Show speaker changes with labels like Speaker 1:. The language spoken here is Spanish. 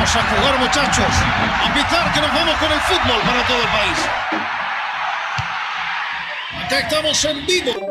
Speaker 1: Vamos a jugar, muchachos. A pitar que nos vamos con el fútbol para todo el país. Acá estamos en vivo.